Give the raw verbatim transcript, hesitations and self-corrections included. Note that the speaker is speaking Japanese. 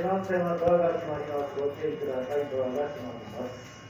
番線はドアが閉まります。ご注意ください。ドアが閉まります。